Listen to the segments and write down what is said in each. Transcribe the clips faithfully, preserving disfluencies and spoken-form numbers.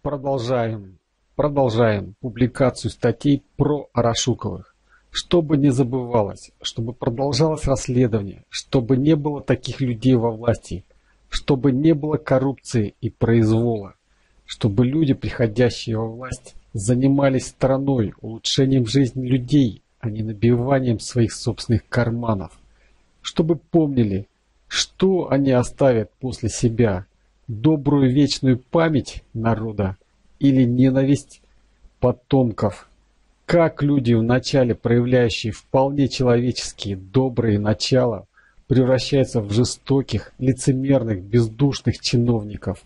Продолжаем, продолжаем публикацию статей про Арашуковых. Чтобы не забывалось, чтобы продолжалось расследование, чтобы не было таких людей во власти, чтобы не было коррупции и произвола, чтобы люди, приходящие во власть, занимались стороной, улучшением жизни людей, а не набиванием своих собственных карманов, чтобы помнили, что они оставят после себя, добрую вечную память народа или ненависть потомков. Как люди, вначале проявляющие вполне человеческие, добрые начала, превращаются в жестоких, лицемерных, бездушных чиновников.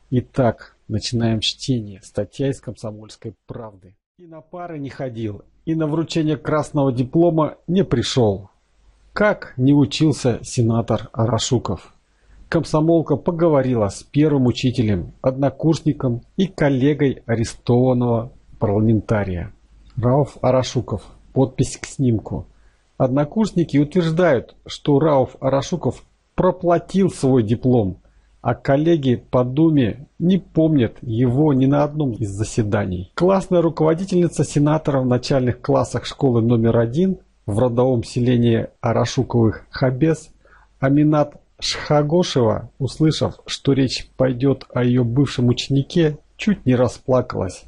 Итак, начинаем чтение. Статья из «Комсомольской правды». И на пары не ходил, и на вручение красного диплома не пришел. Как не учился сенатор Арашуков? Комсомолка поговорила с первым учителем, однокурсником и коллегой арестованного парламентария. Рауф Арашуков. Подпись к снимку. Однокурсники утверждают, что Рауф Арашуков проплатил свой диплом, а коллеги по Думе не помнят его ни на одном из заседаний. Классная руководительница сенатора в начальных классах школы номер один в родовом селении Арашуковых Хабес Аминат Шхагошева, услышав, что речь пойдет о ее бывшем ученике, чуть не расплакалась.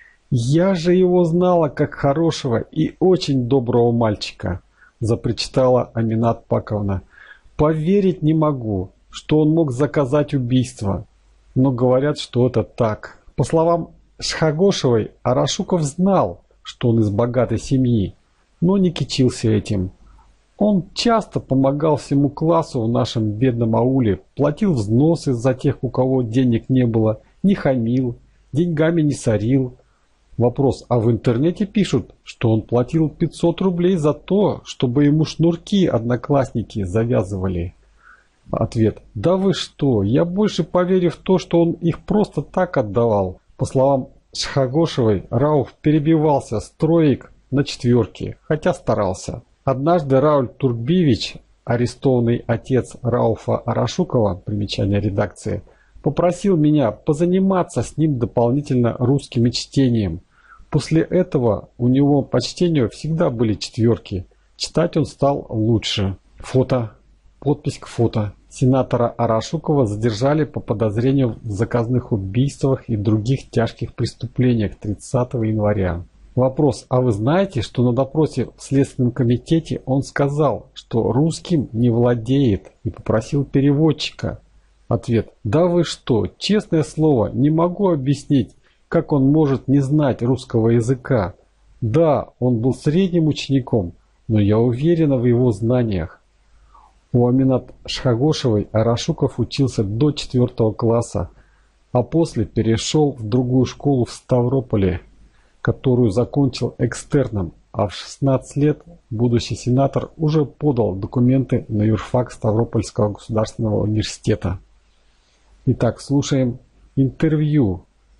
«Я же его знала как хорошего и очень доброго мальчика», – запричитала Аминат Паковна. «Поверить не могу, что он мог заказать убийство, но говорят, что это так». По словам Шхагошевой, Арашуков знал, что он из богатой семьи, но не кичился этим. Он часто помогал всему классу в нашем бедном ауле, платил взносы за тех, у кого денег не было, не хамил, деньгами не сорил. Вопрос, а в интернете пишут, что он платил пятьсот рублей за то, чтобы ему шнурки одноклассники завязывали. Ответ, да вы что, я больше поверю в то, что он их просто так отдавал. По словам Шхагошевой, Рауф перебивался с троек на четверки, хотя старался. Однажды Рауль Турбевич, арестованный отец Рауфа Арашукова, примечание редакции, попросил меня позаниматься с ним дополнительно русским чтением. После этого у него по чтению всегда были четверки. Читать он стал лучше. Фото. Подпись к фото. Сенатора Арашукова задержали по подозрению в заказных убийствах и других тяжких преступлениях тридцатого января. Вопрос, а вы знаете, что на допросе в Следственном комитете он сказал, что русским не владеет, и попросил переводчика? Ответ, да вы что, честное слово, не могу объяснить, как он может не знать русского языка. Да, он был средним учеником, но я уверена в его знаниях. У Аминат Шхагошевой Арашуков учился до четвертого класса, а после перешел в другую школу в Ставрополе, которую закончил экстерном, а в шестнадцать лет будущий сенатор уже подал документы на юрфак Ставропольского государственного университета. Итак, слушаем интервью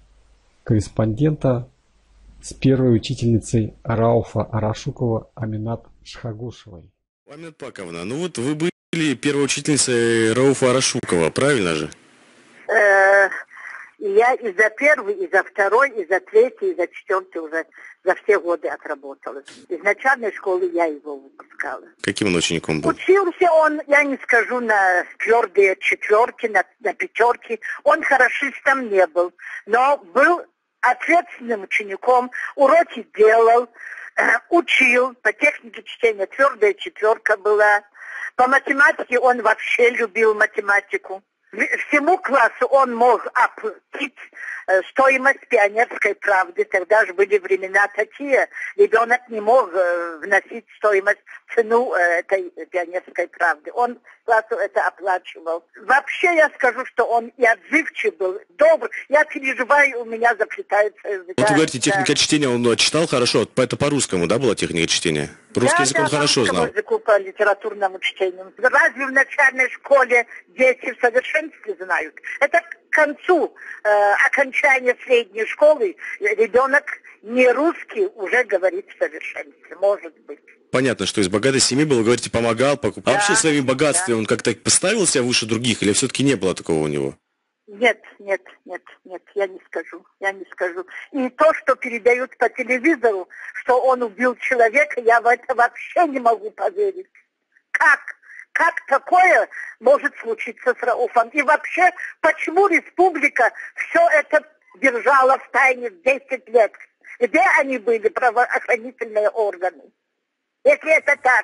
корреспондента с первой учительницей Рауфа Арашукова Аминат Шхагошевой. Аминат Паковна, ну вот вы были первой учительницей Рауфа Арашукова, правильно же? Я и за первый, и за второй, и за третий, и за четвертый уже за все годы отработала. Из начальной школы я его выпускала. Каким он учеником был? Учился он, я не скажу, на твердые четверки, на, на пятерки. Он хорошистом не был, но был ответственным учеником, уроки делал, э, учил, по технике чтения твердая четверка была. По математике он вообще любил математику. Всему классу он мог оплатить э, стоимость пионерской правды. Тогда же были времена такие. Ребенок не мог э, вносить стоимость, цену э, этой пионерской правды. Он классу это оплачивал. Вообще я скажу, что он и отзывчив был, добр. Я переживаю, у меня заплетается язык. Вот вы говорите, техника да. чтения он читал хорошо. Это по-русскому, да, была техника чтения? Русский да, язык да, он хорошо знал. По языку, по литературному чтению. Разве в начальной школе дети в совершенстве знают? Это к концу э, окончания средней школы ребенок не русский уже говорит в совершенстве, может быть. Понятно, что из богатой семьи был, говорите, помогал, покупал. Да, а вообще своими богатствами да. он как-то поставил себя выше других, или все-таки не было такого у него? Нет, нет, нет, нет, я не скажу, я не скажу. И то, что передают по телевизору, что он убил человека, я в это вообще не могу поверить. Как? Как такое может случиться с Рауфом? И вообще, почему республика все это держала в тайне десять лет? Где они были, правоохранительные органы? Если это так.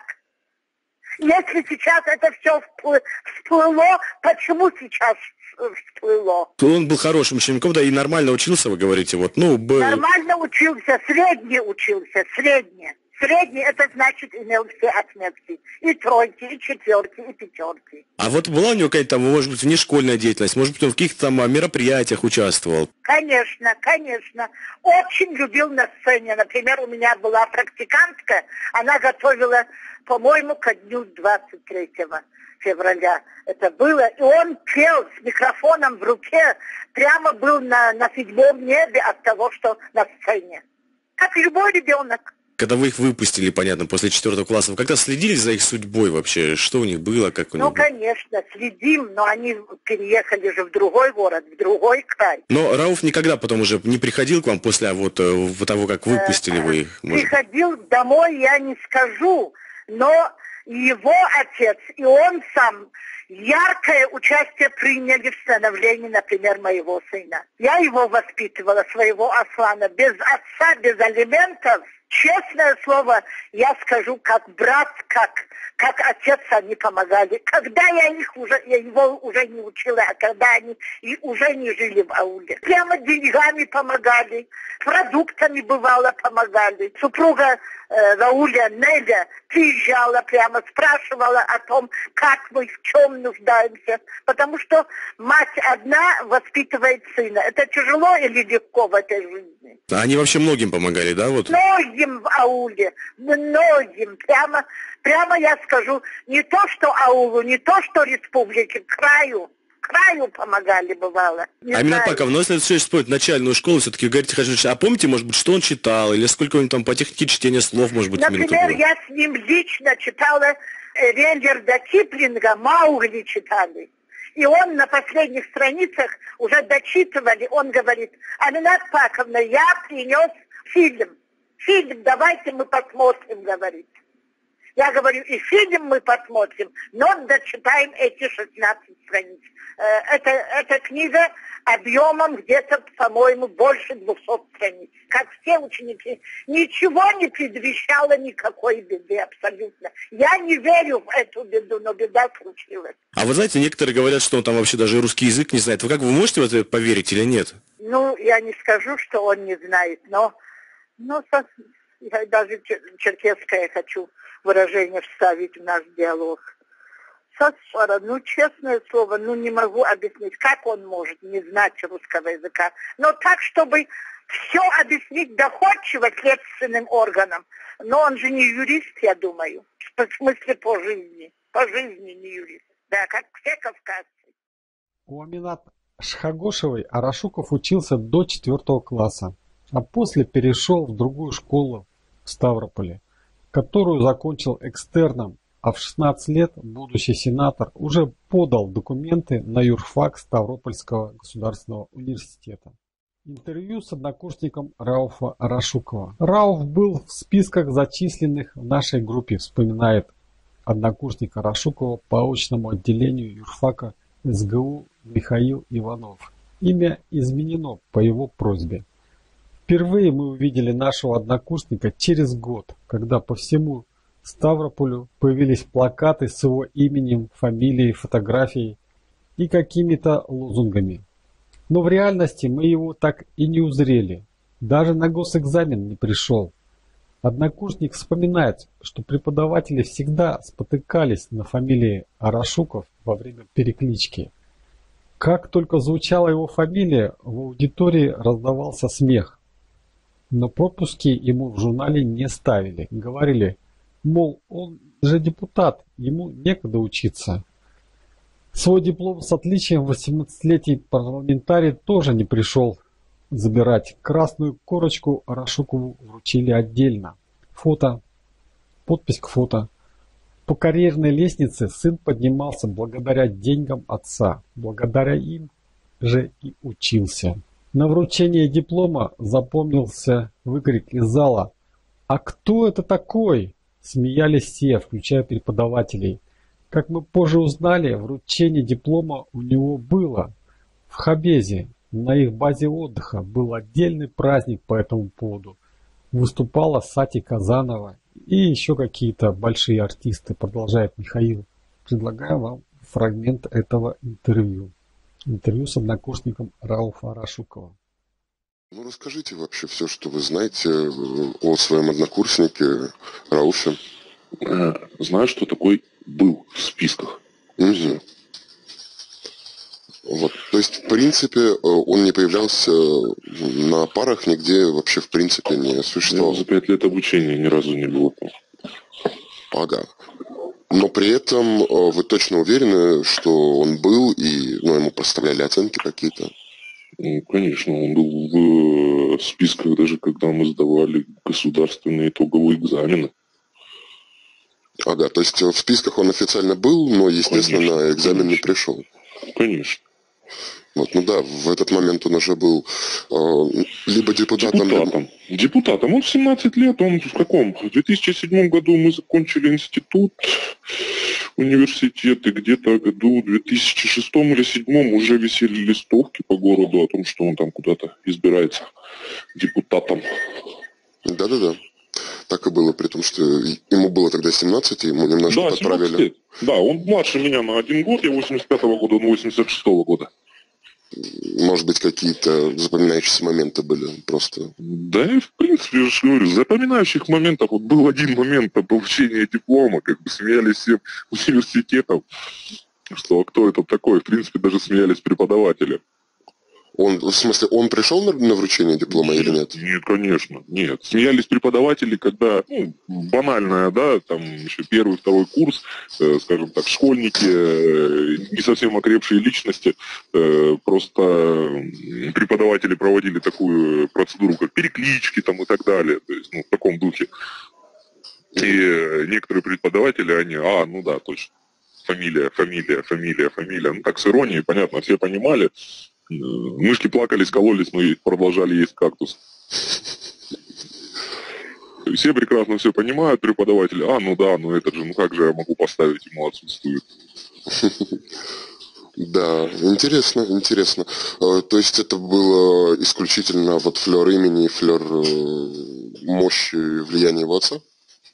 Если сейчас это все всплыло, почему сейчас всплыло? Он был хорошим учеником, да, и нормально учился, вы говорите, вот, ну, был... Нормально учился, средний учился, средний. Средний, это значит, имел все отметки. И тройки, и четверки, и пятерки. А вот была у него какая-то там, может быть, внешкольная деятельность, может быть, он в каких-то там мероприятиях участвовал? Конечно, конечно. Очень любил на сцене. Например, у меня была практикантка, она готовила, по-моему, ко дню двадцать третьего февраля это было. И он пел с микрофоном в руке, прямо был на, на седьмом небе от того, что на сцене. Как любой ребенок. Когда вы их выпустили, понятно, после четвертого класса, вы как-то следили за их судьбой вообще? Что у них было, как у них Ну, было? конечно, следим, но они переехали же в другой город, в другой край. Но Рауф никогда потом уже не приходил к вам после вот, вот того, как выпустили вы их? Может? Приходил домой, я не скажу, но его отец и он сам яркое участие приняли в становлении, например, моего сына. Я его воспитывала, своего Аслана, без отца, без алиментов. Честное слово, я скажу, как брат, как, как отец они помогали. Когда я их уже, я его уже не учила, а когда они и уже не жили в ауле. Прямо деньгами помогали, продуктами бывало помогали. Супруга э, Рауля, Неля, приезжала прямо, спрашивала о том, как мы, в чем нуждаемся. Потому что мать одна воспитывает сына. Это тяжело или легко в этой жизни? А они вообще многим помогали, да? Вот? Многим в ауле, многим. Прямо, прямо я скажу, не то что аулу, не то что республике, краю. Краю помогали, бывало. Не а именно знаю. так, а если все вспомнить начальную школу, все-таки говорите, хочу, а помните, может быть, что он читал, или сколько он там по технике чтения слов, может быть, Например, было? я с ним лично читала э, Рейнджерда Киплинга, Маугли читали. И он на последних страницах уже дочитывали, он говорит: Аминат Паковна, я принес фильм. Фильм, давайте мы посмотрим, говорит. Я говорю, и фильм мы посмотрим, но дочитаем эти шестнадцать страниц. Это, эта книга объемом где-то, по-моему, больше двухсот страниц. Как все ученики, ничего не предвещало никакой беды абсолютно. Я не верю в эту беду, но беда случилась. А вы знаете, некоторые говорят, что он там вообще даже русский язык не знает. Вы как, вы можете в это поверить или нет? Ну, я не скажу, что он не знает, но, но со, я даже черкесское хочу выражение вставить в наш диалог. Сосвара, ну, честное слово, ну, не могу объяснить, как он может не знать русского языка. Но так, чтобы все объяснить доходчиво следственным органам. Но он же не юрист, я думаю. В смысле по жизни. По жизни не юрист. Да, как все кавказцы. У Аминат Шхагошевой Арашуков учился до четвертого класса, а после перешел в другую школу в Ставрополе, которую закончил экстерном, а в шестнадцать лет будущий сенатор уже подал документы на юрфак Ставропольского государственного университета. Интервью с однокурсником Рауфа Арашукова. Рауф был в списках зачисленных в нашей группе, вспоминает однокурсник Арашукова по очному отделению юрфака эс гэ у Михаил Иванов. Имя изменено по его просьбе. Впервые мы увидели нашего однокурсника через год, когда по всему Ставрополю появились плакаты с его именем, фамилией, фотографией и какими-то лозунгами. Но в реальности мы его так и не узрели. Даже на госэкзамен не пришел. Однокурсник вспоминает, что преподаватели всегда спотыкались на фамилии Арашуков во время переклички. Как только звучала его фамилия, в аудитории раздавался смех. Но пропуски ему в журнале не ставили. Говорили, мол, он же депутат, ему некогда учиться. Свой диплом с отличием восемнадцатилетний парламентарий тоже не пришел забирать. Красную корочку Арашукову вручили отдельно. Фото, подпись к фото. По карьерной лестнице сын поднимался благодаря деньгам отца. Благодаря им же и учился. На вручение диплома запомнился выкрик из зала: «А кто это такой?» Смеялись все, включая преподавателей. Как мы позже узнали, вручение диплома у него было в Хабезе. На их базе отдыха был отдельный праздник по этому поводу. Выступала Сати Казанова и еще какие-то большие артисты, продолжает Михаил. Предлагаю вам фрагмент этого интервью. Интервью с однокурсником Рауфа Арашукова. Ну, расскажите вообще все, что вы знаете о своем однокурснике Рауфе. Знаю, что такой был в списках. Угу. Вот. То есть, в принципе, он не появлялся на парах нигде, вообще, в принципе, не существовал. За пять лет обучения ни разу не было. Ага. Но при этом вы точно уверены, что он был, и ну, ему поставляли оценки какие-то? Ну, конечно, он был в списках даже когда мы сдавали государственные итоговые экзамены. Ага, то есть в списках он официально был, но, естественно, конечно, на экзамен конечно. не пришел. Конечно. Вот, ну да, в этот момент он уже был э, либо депутатом... Депутатом. Либо... Депутатом. Он в семнадцать лет, он в каком? В две тысячи седьмом году мы закончили институт, университет, и где-то в году в две тысячи шестом или две тысячи седьмом уже висели листовки по городу о том, что он там куда-то избирается депутатом. Да-да-да. Так и было, при том, что ему было тогда семнадцать, и ему немножко да, подправили. лет. Да, он младше меня на один год, я восемьдесят пятого года, он восемьдесят шестого года. Может быть, какие-то запоминающиеся моменты были просто? Да, и в принципе, я же говорю, запоминающих моментов, вот был один момент на получение диплома, как бы смеялись всем университетом, что кто это такой, в принципе, даже смеялись преподаватели. Он, в смысле, он пришел на, на вручение диплома нет, или нет? Нет, конечно, нет. Смеялись преподаватели, когда, ну, банальная, да, там еще первый, второй курс, э, скажем так, школьники, э, не совсем окрепшие личности, э, просто преподаватели проводили такую процедуру, как переклички там и так далее, то есть, ну, в таком духе. И э, некоторые преподаватели, они, а, ну да, точно, фамилия, фамилия, фамилия, фамилия, ну так с иронией, понятно, все понимали. Мышки плакали, скололись, но продолжали есть кактус. Все прекрасно все понимают, преподаватели. А, ну да, ну это же, ну как же я могу поставить, ему отсутствует. Да, интересно, интересно. То есть это было исключительно вот флёр имени, флёр мощи и влияния его отца?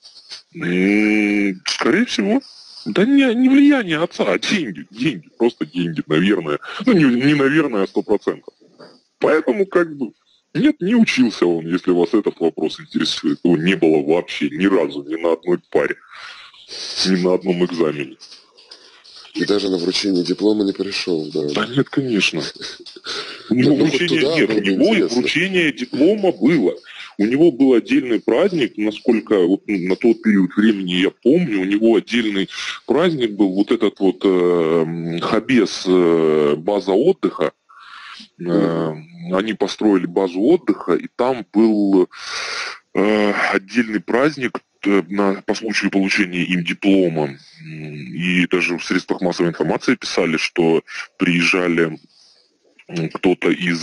Скорее всего. Да не, не влияние отца, а деньги, деньги, просто деньги, наверное. Ну, не, не наверное, а сто процентов. Поэтому, как бы, нет, не учился он, если вас этот вопрос интересует. Его не было вообще ни разу, ни на одной паре, ни на одном экзамене. И даже на вручение диплома не пришел, да? Да нет, конечно. У него вручение, нет, у него вручение диплома было. У него был отдельный праздник, насколько вот на тот период времени я помню, у него отдельный праздник был, вот этот вот э, Хабез, э, база отдыха. Э, они построили базу отдыха, и там был э, отдельный праздник э, на, по случаю получения им диплома. И даже в средствах массовой информации писали, что приезжали... кто-то из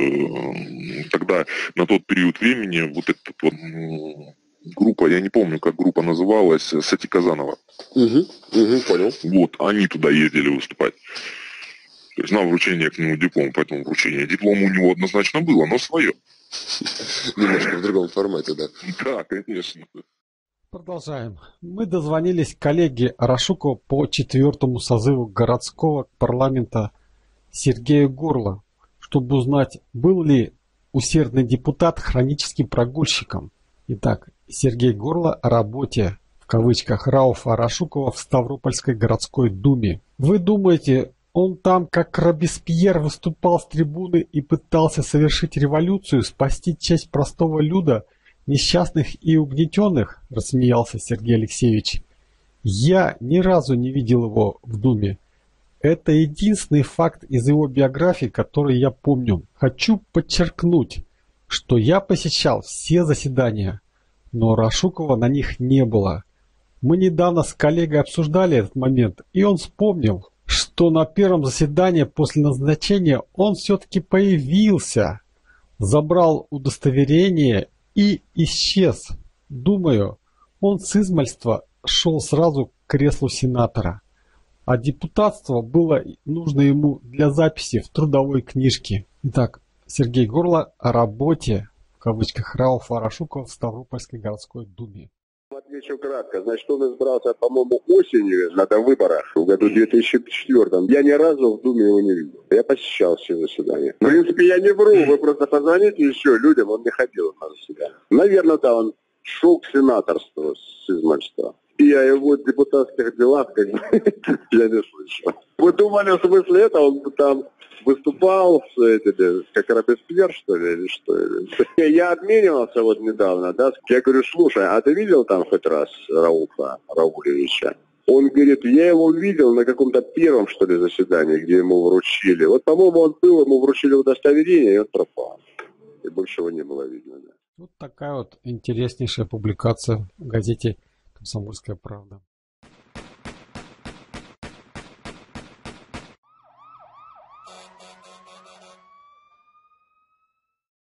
тогда на тот период времени вот эта вот группа, я не помню, как группа называлась, Сати Казанова. Угу, угу, понял. Вот, они туда ездили выступать. То есть на вручение к нему диплома, поэтому вручение диплома у него однозначно было, но свое. Немножко в другом формате, да. Да, конечно. Продолжаем. Мы дозвонились к коллеге Арашукова по четвертому созыву городского парламента Сергею Горло, чтобы узнать, был ли усердный депутат хроническим прогульщиком. Итак, Сергей Горло о работе, в кавычках, Рауфа Арашукова в Ставропольской городской думе. Вы думаете, он там, как Робеспьер, выступал с трибуны и пытался совершить революцию, спасти честь простого люда, несчастных и угнетенных? Рассмеялся Сергей Алексеевич. Я ни разу не видел его в думе. Это единственный факт из его биографии, который я помню. Хочу подчеркнуть, что я посещал все заседания, но Арашукова на них не было. Мы недавно с коллегой обсуждали этот момент, и он вспомнил, что на первом заседании после назначения он все-таки появился, забрал удостоверение и исчез. Думаю, он с измальства шел сразу к креслу сенатора, а депутатство было нужно ему для записи в трудовой книжке. Итак, Сергей Горло о работе, в кавычках, Рауфа Арашукова в Ставропольской городской думе. Отвечу кратко. Значит, он избрался, по-моему, осенью на выборах в году две тысячи четвёртом. Я ни разу в Думе его не видел. Я посещал все заседания. В принципе, я не вру. Вы просто позвоните еще людям, он не ходил на заседания. Наверное, да, он шел к сенаторству с измальства. И о его депутатских делах, как бы, я не слышал. Вы думали, в смысле это он там выступал с этими, как Робеспьер, что ли, или что? Я обменивался вот недавно, да, я говорю, слушай, а ты видел там хоть раз Рауфа Раулевича? Он говорит, я его видел на каком-то первом, что ли, заседании, где ему вручили. Вот, по-моему, он был, ему вручили удостоверение, и он пропал. И больше его не было видно, да. Вот такая вот интереснейшая публикация в газете «Комсомольская правда».